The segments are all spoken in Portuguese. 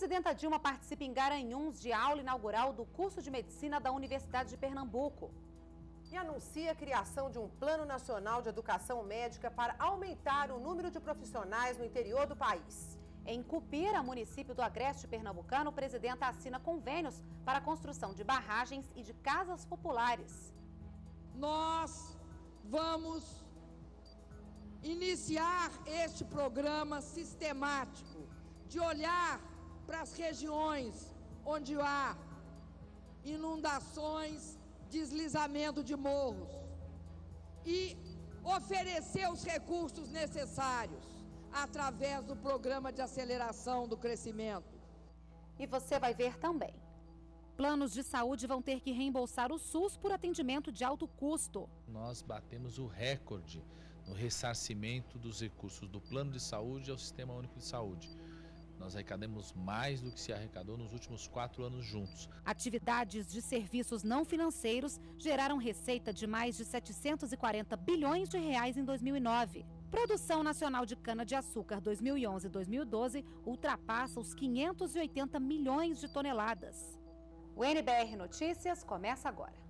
presidenta Dilma participa em Garanhuns de aula inaugural do curso de medicina da Universidade de Pernambuco. E anuncia a criação de um plano nacional de educação médica para aumentar o número de profissionais no interior do país. Em Cupira, município do Agreste Pernambucano, o presidente assina convênios para a construção de barragens e de casas populares. Nós vamos iniciar este programa sistemático de olhar para as regiões onde há inundações, deslizamento de morros e oferecer os recursos necessários através do programa de aceleração do crescimento. E você vai ver também. Planos de saúde vão ter que reembolsar o SUS por atendimento de alto custo. Nós batemos o recorde no ressarcimento dos recursos do plano de saúde ao Sistema Único de Saúde. Nós arrecadamos mais do que se arrecadou nos últimos 4 anos juntos. Atividades de serviços não financeiros geraram receita de mais de 740 bilhões de reais em 2009. Produção nacional de cana-de-açúcar 2011-2012 ultrapassa os 580 milhões de toneladas. O NBR Notícias começa agora.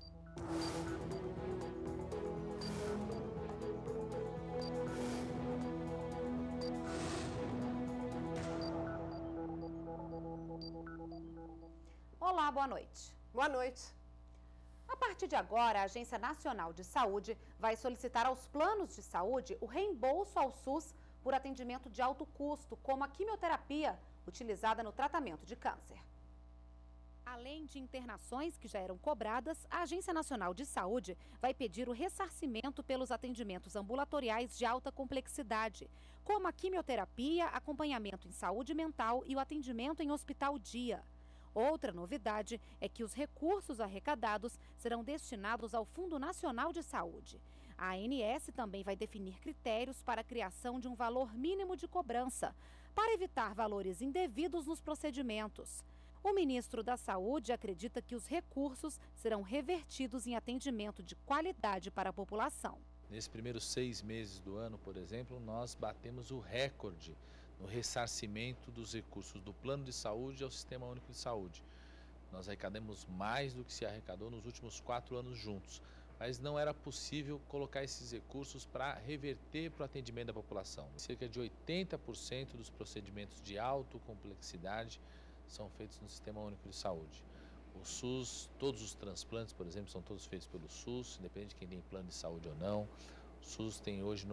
Olá, boa noite. Boa noite. A partir de agora, a Agência Nacional de Saúde vai solicitar aos planos de saúde o reembolso ao SUS por atendimento de alto custo, como a quimioterapia utilizada no tratamento de câncer. Além de internações que já eram cobradas, a Agência Nacional de Saúde vai pedir o ressarcimento pelos atendimentos ambulatoriais de alta complexidade, como a quimioterapia, acompanhamento em saúde mental e o atendimento em hospital-dia. Outra novidade é que os recursos arrecadados serão destinados ao Fundo Nacional de Saúde. A ANS também vai definir critérios para a criação de um valor mínimo de cobrança, para evitar valores indevidos nos procedimentos. O ministro da Saúde acredita que os recursos serão revertidos em atendimento de qualidade para a população. Nesses primeiros 6 meses do ano, por exemplo, nós batemos o recorde no ressarcimento dos recursos do plano de saúde ao Sistema Único de Saúde. Nós arrecadamos mais do que se arrecadou nos últimos 4 anos juntos, mas não era possível colocar esses recursos para reverter para o atendimento da população. Cerca de 80% dos procedimentos de alta complexidade são feitos no Sistema Único de Saúde. O SUS, todos os transplantes, por exemplo, são todos feitos pelo SUS, independente de quem tem plano de saúde ou não. O SUS tem hoje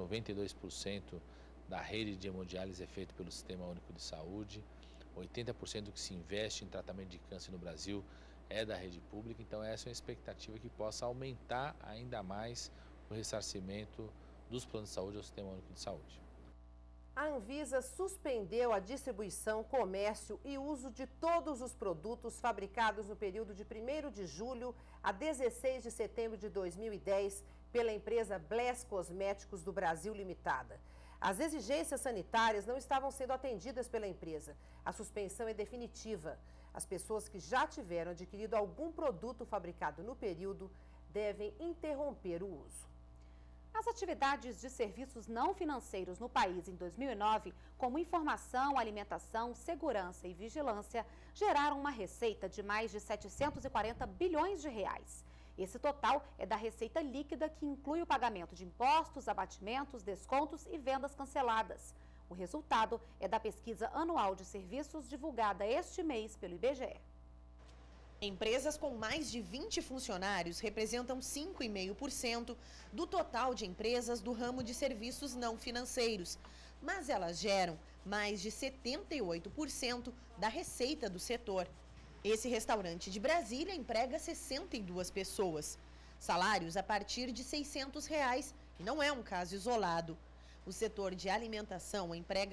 92% da rede de hemodiálise é feito pelo Sistema Único de Saúde. 80% do que se investe em tratamento de câncer no Brasil é da rede pública, então essa é uma expectativa que possa aumentar ainda mais o ressarcimento dos planos de saúde ao Sistema Único de Saúde. A Anvisa suspendeu a distribuição, comércio e uso de todos os produtos fabricados no período de 1º de julho a 16 de setembro de 2010 pela empresa Bless Cosméticos do Brasil Limitada. As exigências sanitárias não estavam sendo atendidas pela empresa. A suspensão é definitiva. As pessoas que já tiveram adquirido algum produto fabricado no período devem interromper o uso. As atividades de serviços não financeiros no país em 2009, como informação, alimentação, segurança e vigilância, geraram uma receita de mais de 740 bilhões de reais. Esse total é da receita líquida, que inclui o pagamento de impostos, abatimentos, descontos e vendas canceladas. O resultado é da pesquisa anual de serviços divulgada este mês pelo IBGE. Empresas com mais de 20 funcionários representam 5,5% do total de empresas do ramo de serviços não financeiros, mas elas geram mais de 78% da receita do setor. Esse restaurante de Brasília emprega 62 pessoas, salários a partir de R$ 600, e não é um caso isolado. O setor de alimentação emprega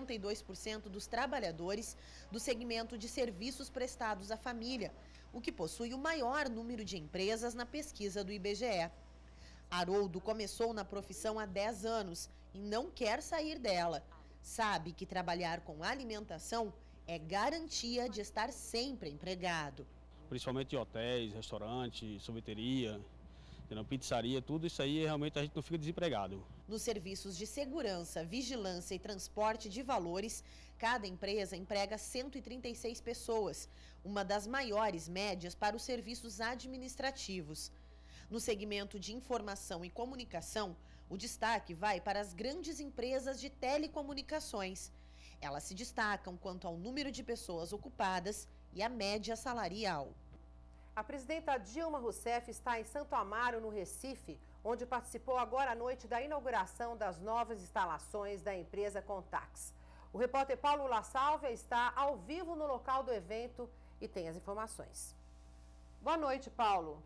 62% dos trabalhadores do segmento de serviços prestados à família, o que possui o maior número de empresas na pesquisa do IBGE. Haroldo começou na profissão há 10 anos e não quer sair dela. Sabe que trabalhar com alimentação é garantia de estar sempre empregado. Principalmente em hotéis, restaurantes, sorveteria. entendeu? Pizzaria, tudo isso aí, realmente a gente não fica desempregado. Nos serviços de segurança, vigilância e transporte de valores, cada empresa emprega 136 pessoas, uma das maiores médias para os serviços administrativos. No segmento de informação e comunicação, o destaque vai para as grandes empresas de telecomunicações. Elas se destacam quanto ao número de pessoas ocupadas e a média salarial. A presidenta Dilma Rousseff está em Santo Amaro, no Recife, onde participou agora à noite da inauguração das novas instalações da empresa Contax. O repórter Paulo La Sálvia está ao vivo no local do evento e tem as informações. Boa noite, Paulo.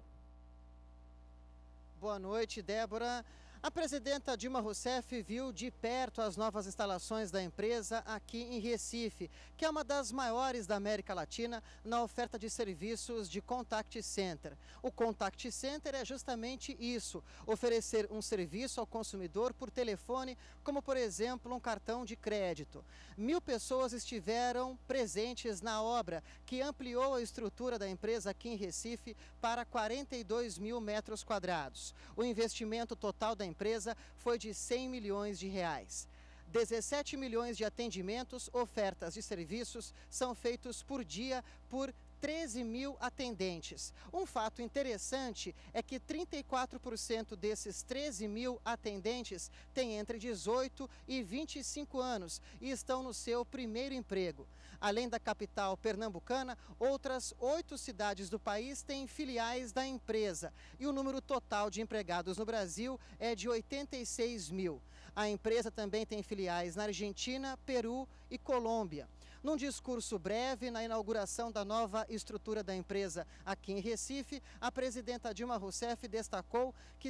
Boa noite, Débora. A presidenta Dilma Rousseff viu de perto as novas instalações da empresa aqui em Recife, que é uma das maiores da América Latina na oferta de serviços de Contact Center. O Contact Center é justamente isso, oferecer um serviço ao consumidor por telefone, como por exemplo um cartão de crédito. 1.000 pessoas estiveram presentes na obra, que ampliou a estrutura da empresa aqui em Recife para 42 mil metros quadrados. O investimento total da empresa foi de 100 milhões de reais. 17 milhões de atendimentos, ofertas de serviços são feitos por dia por 13 mil atendentes. Um fato interessante é que 34% desses 13 mil atendentes têm entre 18 e 25 anos e estão no seu primeiro emprego. Além da capital pernambucana, outras 8 cidades do país têm filiais da empresa. E o número total de empregados no Brasil é de 86 mil. A empresa também tem filiais na Argentina, Peru e Colômbia. Num discurso breve, na inauguração da nova estrutura da empresa aqui em Recife, a presidenta Dilma Rousseff destacou que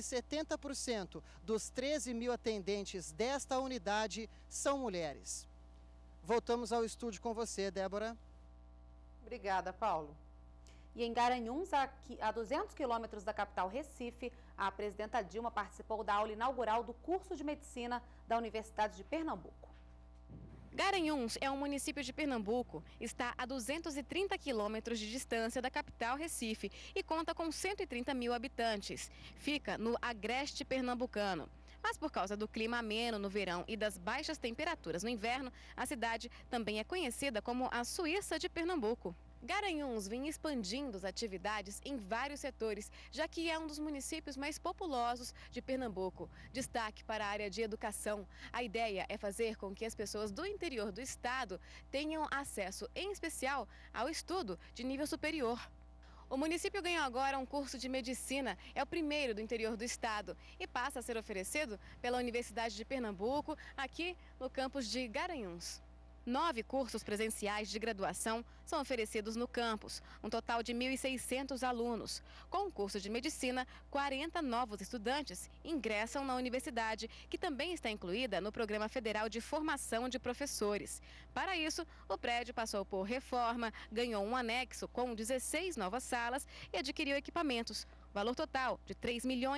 70% dos 13 mil atendentes desta unidade são mulheres. Voltamos ao estúdio com você, Débora. Obrigada, Paulo. E em Garanhuns, a 200 quilômetros da capital Recife, a presidenta Dilma participou da aula inaugural do curso de medicina da Universidade de Pernambuco. Garanhuns é um município de Pernambuco, está a 230 quilômetros de distância da capital Recife e conta com 130 mil habitantes. Fica no agreste pernambucano. Mas por causa do clima ameno no verão e das baixas temperaturas no inverno, a cidade também é conhecida como a Suíça de Pernambuco. Garanhuns vem expandindo as atividades em vários setores, já que é um dos municípios mais populosos de Pernambuco. Destaque para a área de educação. A ideia é fazer com que as pessoas do interior do estado tenham acesso, em especial, ao estudo de nível superior. O município ganhou agora um curso de medicina, é o primeiro do interior do estado e passa a ser oferecido pela Universidade de Pernambuco, aqui no campus de Garanhuns. 9 cursos presenciais de graduação são oferecidos no campus, um total de 1.600 alunos. Com o curso de medicina, 40 novos estudantes ingressam na universidade, que também está incluída no Programa Federal de Formação de Professores. Para isso, o prédio passou por reforma, ganhou um anexo com 16 novas salas e adquiriu equipamentos. Valor total de R$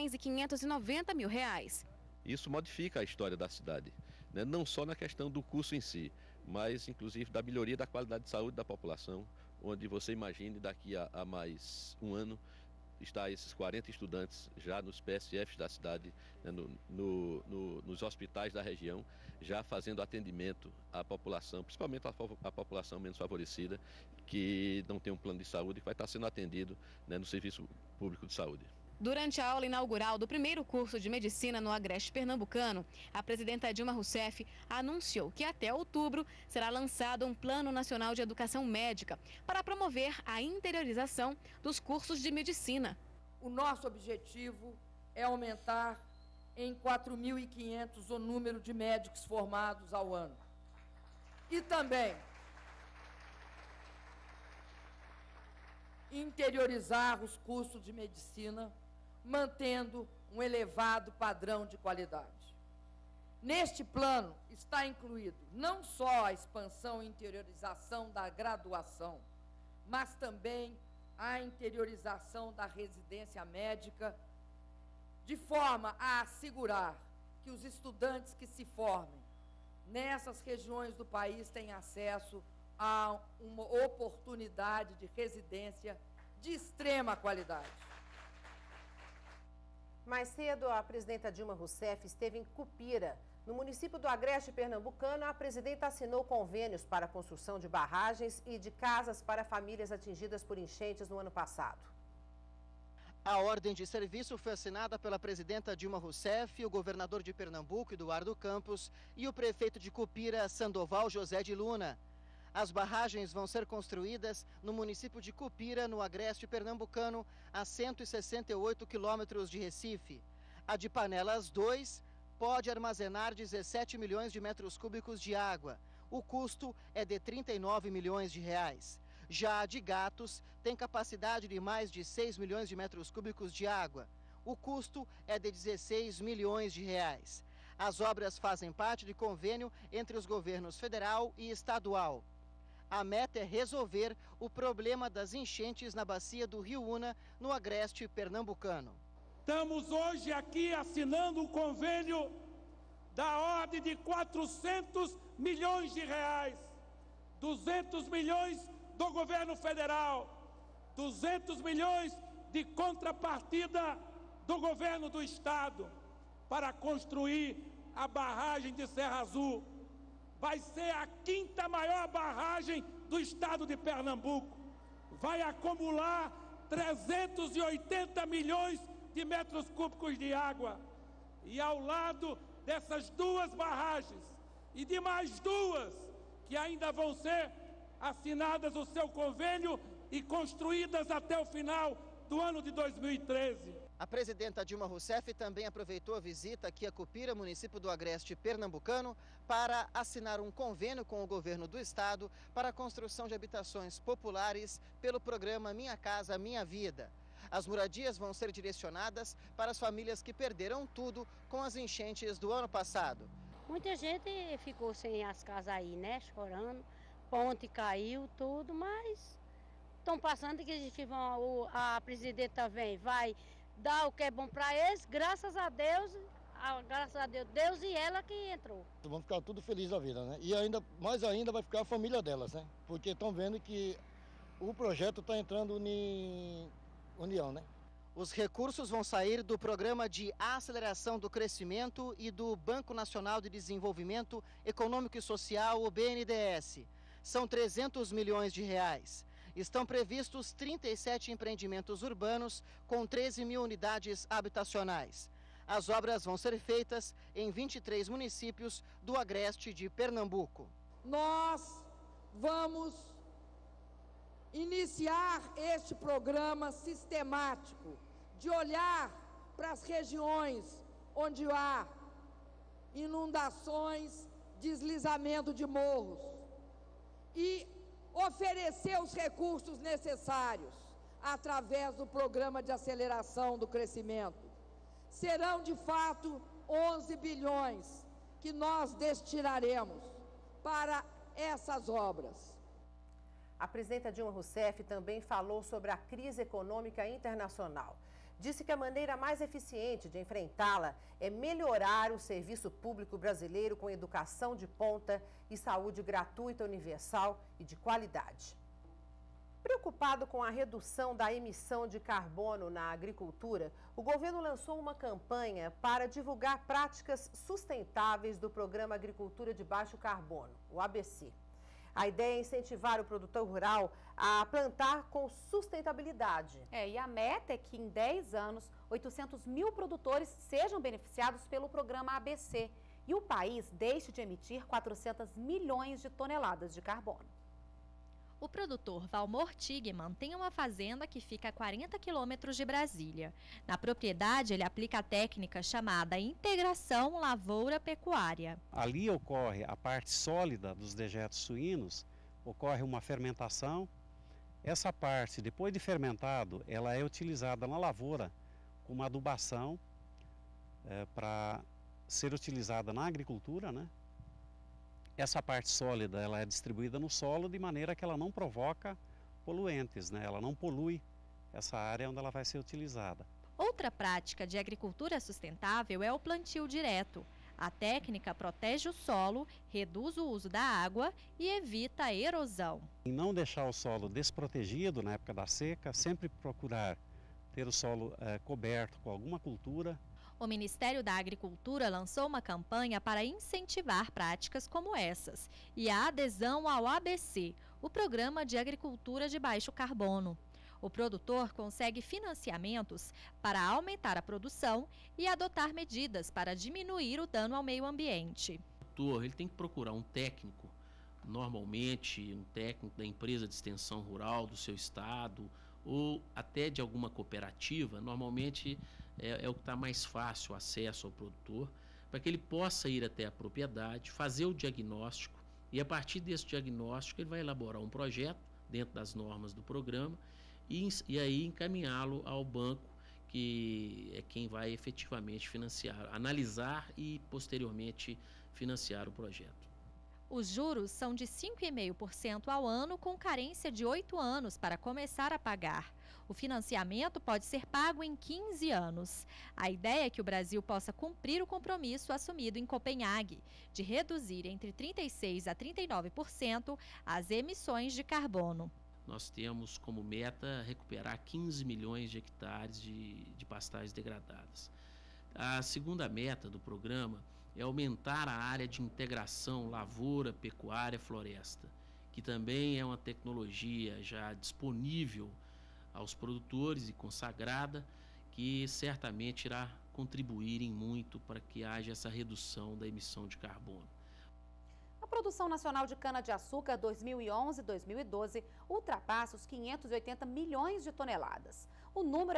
3.590.000. Isso modifica a história da cidade, né? Não só na questão do curso em si, mas inclusive da melhoria da qualidade de saúde da população, onde você imagine daqui a mais um ano está esses 40 estudantes já nos PSFs da cidade, né, nos hospitais da região, já fazendo atendimento à população, principalmente à população menos favorecida, que não tem um plano de saúde e que vai estar sendo atendido, né, no Serviço Público de Saúde. Durante a aula inaugural do primeiro curso de medicina no agreste pernambucano, a presidenta Dilma Rousseff anunciou que até outubro será lançado um Plano Nacional de Educação Médica para promover a interiorização dos cursos de medicina. O nosso objetivo é aumentar em 4.500 o número de médicos formados ao ano. E também interiorizar os cursos de medicina, mantendo um elevado padrão de qualidade. Neste plano está incluído não só a expansão e interiorização da graduação, mas também a interiorização da residência médica, de forma a assegurar que os estudantes que se formem nessas regiões do país tenham acesso a uma oportunidade de residência de extrema qualidade. Mais cedo, a presidenta Dilma Rousseff esteve em Cupira. No município do Agreste Pernambucano, a presidenta assinou convênios para a construção de barragens e de casas para famílias atingidas por enchentes no ano passado. A ordem de serviço foi assinada pela presidenta Dilma Rousseff, o governador de Pernambuco, Eduardo Campos, e o prefeito de Cupira, Sandoval José de Luna. As barragens vão ser construídas no município de Cupira, no Agreste Pernambucano, a 168 quilômetros de Recife. A de Panelas 2 pode armazenar 17 milhões de metros cúbicos de água. O custo é de 39 milhões de reais. Já a de Gatos tem capacidade de mais de 6 milhões de metros cúbicos de água. O custo é de 16 milhões de reais. As obras fazem parte de convênio entre os governos federal e estadual. A meta é resolver o problema das enchentes na bacia do Rio Una, no Agreste Pernambucano. Estamos hoje aqui assinando um convênio da ordem de 400 milhões de reais. 200 milhões do governo federal, 200 milhões de contrapartida do governo do estado para construir a barragem de Serra Azul. Vai ser a 5ª maior barragem do estado de Pernambuco. Vai acumular 380 milhões de metros cúbicos de água. E ao lado dessas 2 barragens e de mais 2 que ainda vão ser assinadas o seu convênio e construídas até o final do ano de 2013. A presidenta Dilma Rousseff também aproveitou a visita aqui a Cupira, município do Agreste Pernambucano, para assinar um convênio com o governo do estado para a construção de habitações populares pelo programa Minha Casa Minha Vida. As moradias vão ser direcionadas para as famílias que perderam tudo com as enchentes do ano passado. Muita gente ficou sem as casas aí, né, chorando, ponte caiu, tudo, mas estão passando que a presidenta vai dar o que é bom para eles, graças a Deus, Deus e ela que entrou. Vão ficar tudo felizes da vida, né? E ainda, mais ainda vai ficar a família delas, né? Porque estão vendo que o projeto está entrando em união, né? Os recursos vão sair do Programa de Aceleração do Crescimento e do Banco Nacional de Desenvolvimento Econômico e Social, o BNDES. São 300 milhões de reais. Estão previstos 37 empreendimentos urbanos com 13 mil unidades habitacionais. As obras vão ser feitas em 23 municípios do Agreste de Pernambuco. Nós vamos iniciar este programa sistemático de olhar para as regiões onde há inundações, deslizamento de morros e oferecer os recursos necessários através do Programa de Aceleração do Crescimento. Serão, de fato, 11 bilhões que nós destinaremos para essas obras. A presidenta Dilma Rousseff também falou sobre a crise econômica internacional. Disse que a maneira mais eficiente de enfrentá-la é melhorar o serviço público brasileiro com educação de ponta e saúde gratuita, universal e de qualidade. Preocupado com a redução da emissão de carbono na agricultura, o governo lançou uma campanha para divulgar práticas sustentáveis do Programa Agricultura de Baixo Carbono, o ABC. A ideia é incentivar o produtor rural a plantar com sustentabilidade. E a meta é que em 10 anos, 800 mil produtores sejam beneficiados pelo programa ABC e o país deixe de emitir 400 milhões de toneladas de carbono. O produtor Valmor Tigman tem uma fazenda que fica a 40 quilômetros de Brasília. Na propriedade, ele aplica a técnica chamada integração lavoura-pecuária. Ali ocorre a parte sólida dos dejetos suínos, ocorre uma fermentação. Essa parte, depois de fermentado, ela é utilizada na lavoura como adubação para ser utilizada na agricultura, né? Essa parte sólida ela é distribuída no solo de maneira que ela não provoca poluentes, né? Ela não polui essa área onde ela vai ser utilizada. Outra prática de agricultura sustentável é o plantio direto. A técnica protege o solo, reduz o uso da água e evita a erosão. Em não deixar o solo desprotegido na época da seca, sempre procurar ter o solo coberto com alguma cultura. O Ministério da Agricultura lançou uma campanha para incentivar práticas como essas e a adesão ao ABC, o Programa de Agricultura de Baixo Carbono. O produtor consegue financiamentos para aumentar a produção e adotar medidas para diminuir o dano ao meio ambiente. O produtor ele tem que procurar um técnico, normalmente um técnico da empresa de extensão rural do seu estado ou até de alguma cooperativa, normalmente é o que está mais fácil o acesso ao produtor, para que ele possa ir até a propriedade, fazer o diagnóstico e a partir desse diagnóstico ele vai elaborar um projeto dentro das normas do programa e aí encaminhá-lo ao banco, que é quem vai efetivamente financiar, analisar e posteriormente financiar o projeto. Os juros são de 5,5% ao ano, com carência de 8 anos para começar a pagar. O financiamento pode ser pago em 15 anos. A ideia é que o Brasil possa cumprir o compromisso assumido em Copenhague, de reduzir entre 36% a 39% as emissões de carbono. Nós temos como meta recuperar 15 milhões de hectares de pastagens degradadas. A segunda meta do programa é aumentar a área de integração lavoura, pecuária, floresta, que também é uma tecnologia já disponível aos produtores e consagrada, que certamente irá contribuir em muito para que haja essa redução da emissão de carbono. A produção nacional de cana-de-açúcar 2011-2012 ultrapassa os 580 milhões de toneladas. O número é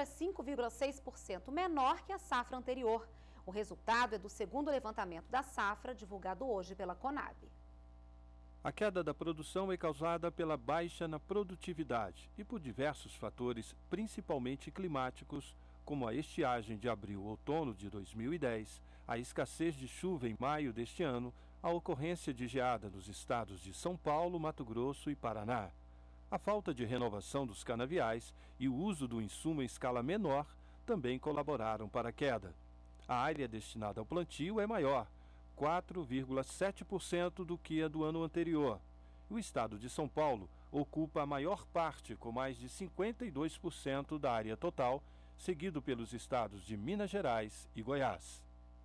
5,6% menor que a safra anterior. O resultado é do segundo levantamento da safra, divulgado hoje pela Conab. A queda da produção é causada pela baixa na produtividade e por diversos fatores, principalmente climáticos, como a estiagem de abril-outono de 2010, a escassez de chuva em maio deste ano, a ocorrência de geada nos estados de São Paulo, Mato Grosso e Paraná. A falta de renovação dos canaviais e o uso do insumo em escala menor também colaboraram para a queda. A área destinada ao plantio é maior, 4,7% do que a do ano anterior. O estado de São Paulo ocupa a maior parte, com mais de 52% da área total, seguido pelos estados de Minas Gerais e Goiás.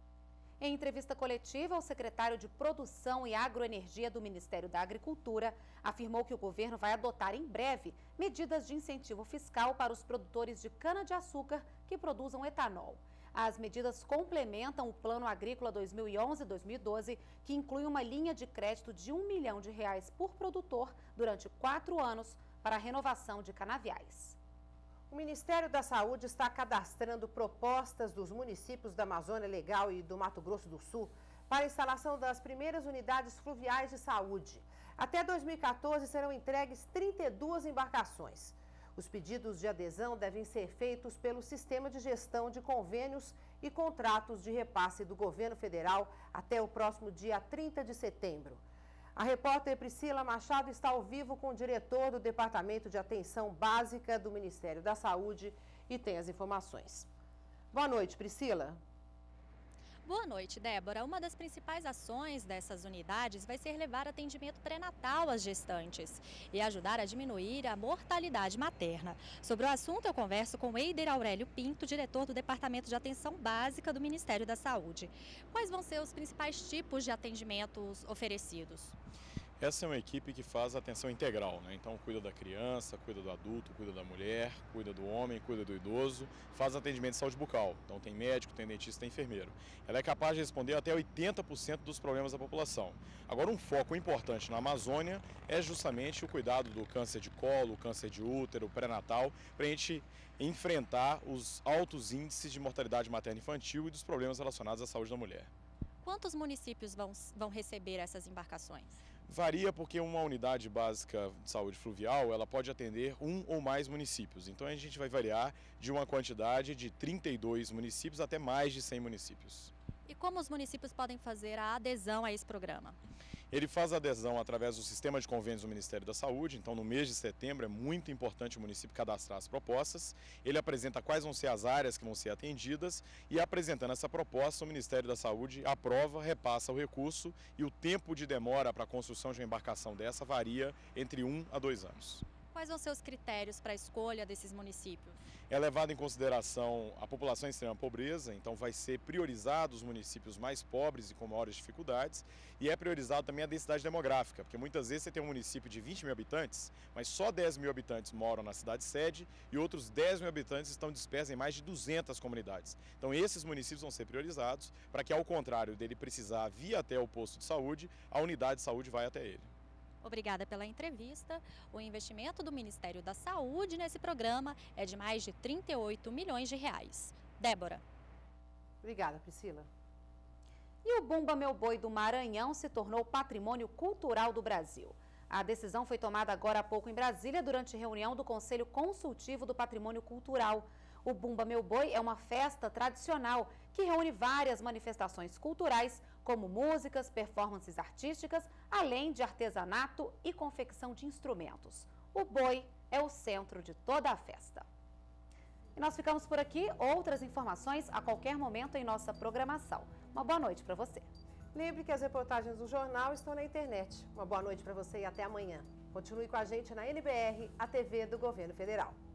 Em entrevista coletiva, o secretário de Produção e Agroenergia do Ministério da Agricultura afirmou que o governo vai adotar em breve medidas de incentivo fiscal para os produtores de cana-de-açúcar que produzam etanol. As medidas complementam o Plano Agrícola 2011-2012, que inclui uma linha de crédito de R$1 milhão por produtor durante 4 anos para a renovação de canaviais. O Ministério da Saúde está cadastrando propostas dos municípios da Amazônia Legal e do Mato Grosso do Sul para a instalação das primeiras unidades fluviais de saúde. Até 2014 serão entregues 32 embarcações. Os pedidos de adesão devem ser feitos pelo Sistema de Gestão de Convênios e Contratos de Repasse do Governo Federal até o próximo dia 30 de setembro. A repórter Priscila Machado está ao vivo com o diretor do Departamento de Atenção Básica do Ministério da Saúde e tem as informações. Boa noite, Priscila. Boa noite, Débora. Uma das principais ações dessas unidades vai ser levar atendimento pré-natal às gestantes e ajudar a diminuir a mortalidade materna. Sobre o assunto, eu converso com Eider Aurélio Pinto, diretor do Departamento de Atenção Básica do Ministério da Saúde. Quais vão ser os principais tipos de atendimentos oferecidos? Essa é uma equipe que faz atenção integral, né? Então cuida da criança, cuida do adulto, cuida da mulher, cuida do homem, cuida do idoso, faz atendimento de saúde bucal. Então tem médico, tem dentista, tem enfermeiro. Ela é capaz de responder até 80% dos problemas da população. Agora um foco importante na Amazônia é justamente o cuidado do câncer de colo, câncer de útero, pré-natal, para a gente enfrentar os altos índices de mortalidade materna e infantil e dos problemas relacionados à saúde da mulher. Quantos municípios vão receber essas embarcações? Varia porque uma unidade básica de saúde fluvial, ela pode atender um ou mais municípios. Então a gente vai variar de uma quantidade de 32 municípios até mais de 100 municípios. E como os municípios podem fazer a adesão a esse programa? Ele faz adesão através do sistema de convênios do Ministério da Saúde. Então, no mês de setembro, é muito importante o município cadastrar as propostas. Ele apresenta quais vão ser as áreas que vão ser atendidas e, apresentando essa proposta, o Ministério da Saúde aprova, repassa o recurso e o tempo de demora para a construção de uma embarcação dessa varia entre 1 a 2 anos. Quais vão ser os critérios para a escolha desses municípios? É levado em consideração a população em extrema pobreza, então vai ser priorizado os municípios mais pobres e com maiores dificuldades, e é priorizado também a densidade demográfica, porque muitas vezes você tem um município de 20 mil habitantes, mas só 10 mil habitantes moram na cidade sede e outros 10 mil habitantes estão dispersos em mais de 200 comunidades. Então esses municípios vão ser priorizados para que, ao contrário dele precisar vir até o posto de saúde, a unidade de saúde vai até ele. Obrigada pela entrevista. O investimento do Ministério da Saúde nesse programa é de mais de 38 milhões de reais. Débora. Obrigada, Priscila. E o Bumba Meu Boi do Maranhão se tornou patrimônio cultural do Brasil. A decisão foi tomada agora há pouco em Brasília durante reunião do Conselho Consultivo do Patrimônio Cultural. O Bumba Meu Boi é uma festa tradicional que reúne várias manifestações culturais, como músicas, performances artísticas, além de artesanato e confecção de instrumentos. O boi é o centro de toda a festa. E nós ficamos por aqui. Outras informações a qualquer momento em nossa programação. Uma boa noite para você. Lembre que as reportagens do jornal estão na internet. Uma boa noite para você e até amanhã. Continue com a gente na NBR, a TV do Governo Federal.